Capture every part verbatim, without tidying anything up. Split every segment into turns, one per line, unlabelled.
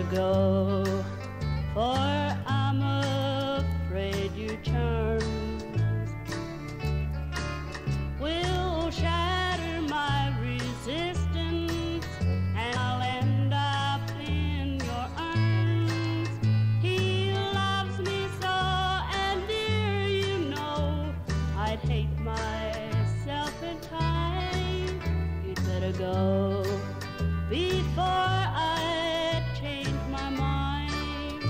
go, for I'm afraid your charms will shatter my resistance, and I'll end up in your arms. He loves me so, and dear, you know, I'd hate myself in time. You'd better go before I change my mind.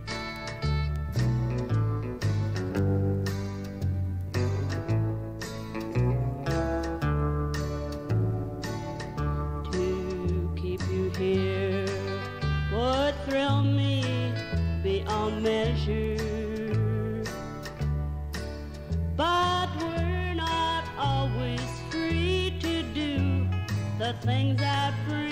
To keep you here would thrill me beyond measure, but we're not always free to do the things that bring